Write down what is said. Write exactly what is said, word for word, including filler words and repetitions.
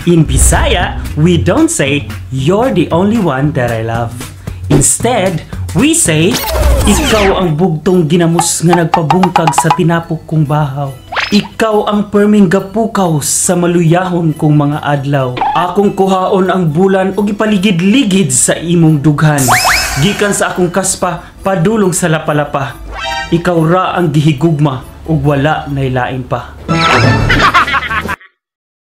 In Bisaya, we don't say, "You're the only one that I love." Instead, we say, "Ikaw ang bugtong ginamos nga nagpabungkag sa tinapok kong bahaw. Ikaw ang perming gapukaw sa maluyahon kong mga adlaw. Akong kuhaon ang bulan ug ipaligid-ligid sa imong dughan. Gikan sa akong kaspa, padulong sa lapalapa. Ikaw ra ang gihigugma ug wala nay lain pa."